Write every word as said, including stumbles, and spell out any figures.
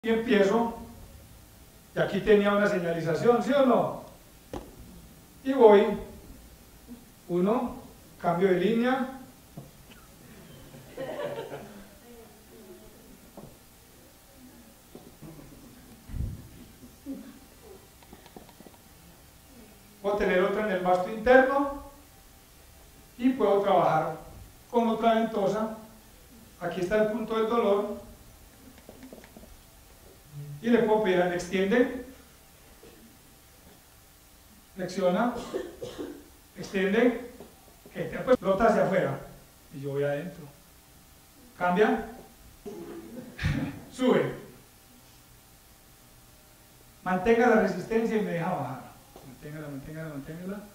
Y empiezo, y aquí tenía una señalización, ¿sí o no? Y voy, uno, cambio de línea, puedo tener otra en el vasto interno y puedo trabajar con otra ventosa. Aquí está el punto del dolor y le puedo pedir al extiende, flexiona, extiende, que pues flota hacia afuera y yo voy adentro, cambia, sube, mantenga la resistencia y me deja bajar, manténgala, manténgala, manténgala.